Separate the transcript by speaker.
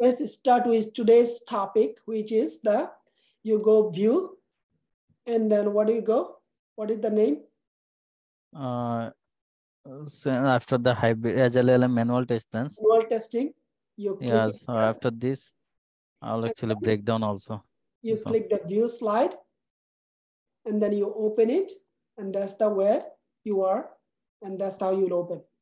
Speaker 1: Let's start with today's topic, which is you go view, and then what do you go? What is the name?
Speaker 2: So after the hybrid agile manual test plans.
Speaker 1: Manual testing. You click.
Speaker 2: Yeah, so after this, I'll actually break down also.
Speaker 1: You
Speaker 2: So,
Speaker 1: click the view slide, and then you open it, and that's the where you are, and that's how you'll open.